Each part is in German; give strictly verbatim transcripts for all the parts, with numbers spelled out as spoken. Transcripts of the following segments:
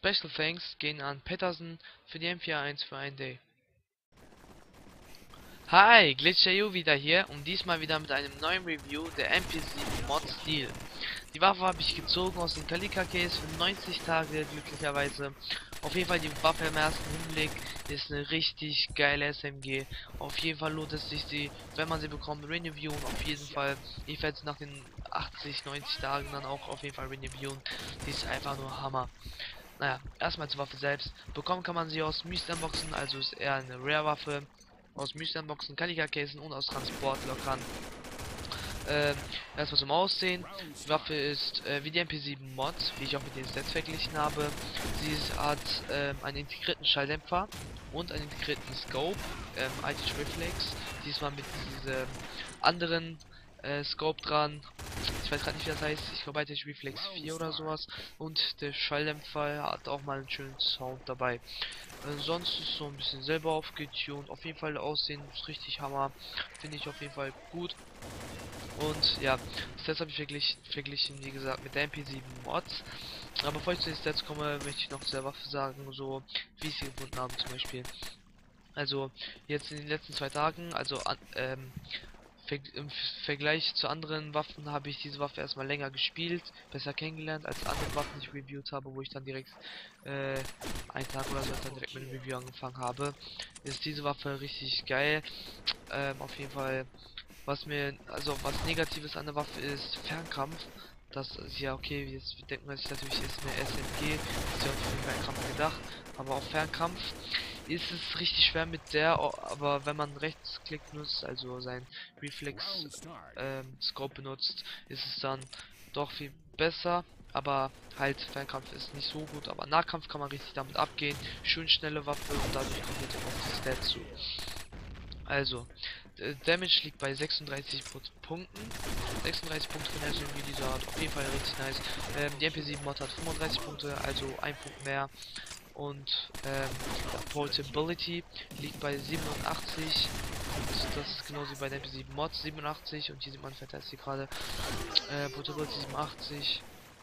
Special Thanks gehen an Peterson für die M vier eins für einen Day. Hi, GlitchAU wieder hier und diesmal wieder mit einem neuen Review der M P sieben Mod Steel. Die Waffe habe ich gezogen aus dem Kalika Case für neunzig Tage glücklicherweise. Auf jeden Fall die Waffe im ersten Hinblick ist eine richtig geile S M G. Auf jeden Fall lohnt es sich, sie, wenn man sie bekommt, reviewen. Auf jeden Fall, ich werde es nach den achtzig, neunzig Tagen dann auch auf jeden Fall reviewen. Die ist einfach nur Hammer. Naja, erstmal zur Waffe selbst. Bekommen kann man sie aus Mystery-Boxen, also ist eher eine Rare-Waffe. Aus Mystery-Boxen, Kalika-Casen und aus Transportlockern. Ähm, erstmal zum Aussehen. Die Waffe ist äh, wie die M P sieben Mod, wie ich auch mit den Stats verglichen habe. Sie ist, hat ähm, einen integrierten Schalldämpfer und einen integrierten Scope, ähm, I T Reflex. Diesmal mit diesem anderen äh, Scope dran. Ich weiß gerade nicht, wie das heißt. Ich glaube, I T Reflex vier oder sowas. Und der Schalldämpfer hat auch mal einen schönen Sound dabei. Äh, sonst ist so ein bisschen selber aufgetunt. Auf jeden Fall Aussehen ist richtig Hammer. Finde ich auf jeden Fall gut. Und ja, Stats habe ich wirklich verglichen, wie gesagt, mit der M P sieben Mods. Aber bevor ich zu den Stats komme, möchte ich noch zu der Waffe sagen, so wie ich sie gefunden habe zum Beispiel. Also jetzt in den letzten zwei Tagen, also an, ähm, ver im Vergleich zu anderen Waffen habe ich diese Waffe erstmal länger gespielt, besser kennengelernt als andere Waffen, die ich reviewt habe, wo ich dann direkt äh, einen Tag oder so dann direkt mit dem Review angefangen habe. Ist diese Waffe richtig geil. Ähm, auf jeden Fall. Was mir, also was Negatives an der Waffe ist, Fernkampf. Das ist ja okay, jetzt denkt man sich natürlich, ist eine S M G, ist ja auch nicht für Fernkampf gedacht, aber auf Fernkampf ist es richtig schwer mit der, aber wenn man Rechtsklick nutzt, also sein Reflex ähm, Scope benutzt, ist es dann doch viel besser, aber halt Fernkampf ist nicht so gut, aber Nahkampf kann man richtig damit abgehen, schön schnelle Waffe und dadurch kommt jetzt auch auf die Stats zu. Also, Damage liegt bei sechsunddreißig Punkten. sechsunddreißig Punkte von der S M G, dieser Art. Auf jeden Fall richtig nice. Ähm, die M P sieben Mod hat fünfunddreißig Punkte, also ein Punkt mehr. Und ähm, Portability liegt bei siebenundachtzig. Und das ist genauso wie bei der M P sieben Mod siebenundachtzig. Und hier sieht man fantastisch gerade. Äh, Portability siebenundachtzig.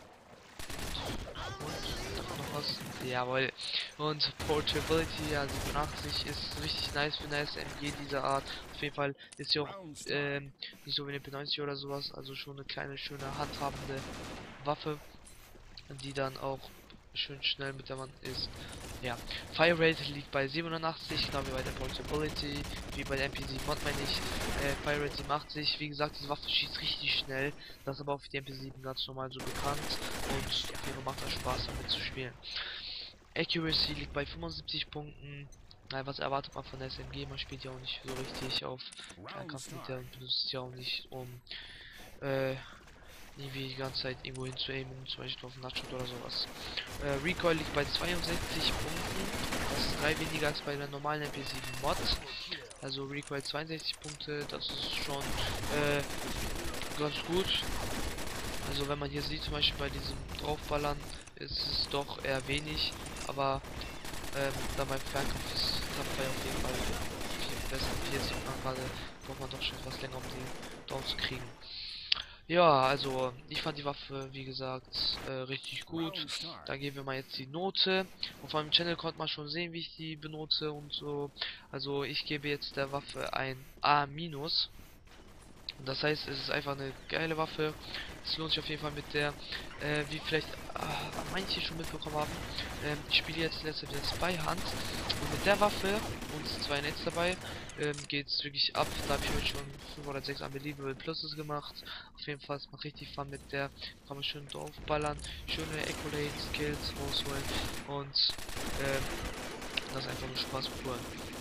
Und noch was? Jawohl. Und Portability, ja, siebenundachtzig ist richtig nice für eine S M G dieser Art. Auf jeden Fall ist sie auch ähm, nicht so wie eine P neunzig oder sowas, also schon eine kleine, schöne, handhabende Waffe, die dann auch schön schnell mit der man ist. Ja, Fire Rate liegt bei siebenundachtzig, genau wie bei der Portability, wie bei der M P sieben Mod meine ich. Äh, Fire Rate siebenundachtzig, wie gesagt, diese Waffe schießt richtig schnell, das ist aber auch für die M P sieben ganz normal so bekannt und auf jeden Fall macht das Spaß damit zu spielen. Accuracy liegt bei fünfundsiebzig Punkten. Na, was erwartet man von der S M G? Man spielt ja auch nicht so richtig auf Fernkampf mit der und benutzt ja auch nicht, um äh, irgendwie die ganze Zeit irgendwo hin zu aimen, zum Beispiel auf Nutshot oder sowas. Äh, Recoil liegt bei zweiundsechzig Punkten. Das ist drei weniger als bei der normalen M P sieben Mod. Also Recoil zweiundsechzig Punkte, das ist schon äh, ganz gut. Also wenn man hier sieht, zum Beispiel bei diesem Draufballern, ist es doch eher wenig, aber ähm, da beim Fernkampf ist Tapfer auf jeden Fall viel besser. Hier sieht man gerade, braucht man doch schon was länger, um die drauf zu kriegen. Ja, also ich fand die Waffe, wie gesagt, äh, richtig gut. Da geben wir mal jetzt die Note. Auf meinem Channel konnte man schon sehen, wie ich die benutze und so. Also ich gebe jetzt der Waffe ein A minus. Das heißt, es ist einfach eine geile Waffe. Es lohnt sich auf jeden Fall mit der, äh, wie vielleicht ah, manche schon mitbekommen haben. Ähm, ich spiele jetzt letzte wieder Spy Hunt und mit der Waffe und zwei Netz dabei ähm, geht es wirklich ab. Da habe ich heute schon fünf oder sechs Unbelievable Pluses gemacht. Auf jeden Fall, es macht richtig Fun mit der. Kann man schön draufballern, schöne Accolade Skills rausholen und ähm, das ist einfach nur Spaß pur.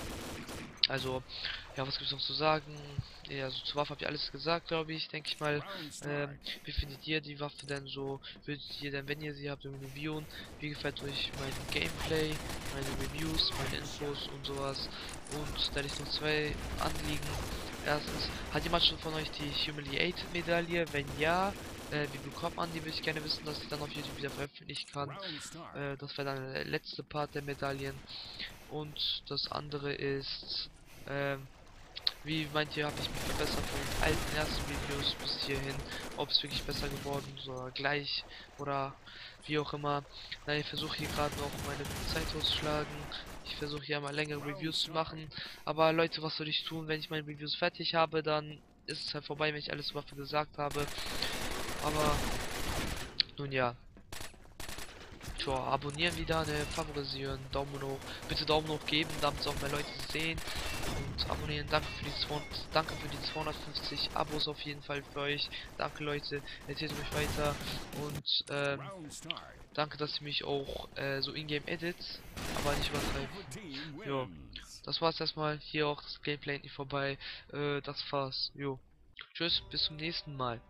Also, ja, was gibt es noch zu sagen? Ja, also zur Waffe habe ich alles gesagt, glaube ich, denke ich mal. Ähm, wie findet ihr die Waffe denn so? Würdet ihr denn, wenn ihr sie habt, reviewen? Wie gefällt euch mein Gameplay, meine Reviews, meine Infos und sowas? Und da ich noch zwei Anliegen. Erstens, hat jemand schon von euch die Humiliate-Medaille? Wenn ja, äh, wie bekommt man die? Würde ich gerne wissen, dass ich dann auf YouTube wieder veröffentlichen kann. Äh, das wäre dann der letzte Part der Medaillen. Und das andere ist, ähm, Wie meint ihr, habe ich mich verbessert von den alten ersten Videos bis hierhin? Ob es wirklich besser geworden ist oder gleich oder wie auch immer. Na, ich versuche hier gerade noch meine Zeit auszuschlagen. Ich versuche hier mal längere Reviews zu machen. Aber Leute, was soll ich tun, wenn ich meine Reviews fertig habe? Dann ist es halt vorbei, wenn ich alles über gesagt habe. Aber nun ja. Tja, abonnieren wieder, ne, favorisieren, Daumen hoch, bitte Daumen hoch geben, damit es auch mehr Leute sehen und abonnieren. Danke für die zweihundert, danke für die zweihundertfünfzig Abos auf jeden Fall für euch. Danke Leute, erzählt mich weiter und ähm, danke, dass ihr mich auch äh, so in-game edit, aber nicht übertreibt. Jo, das war's erstmal. Hier auch das Gameplay nicht vorbei. Äh, das war's. Jo, tschüss, bis zum nächsten Mal.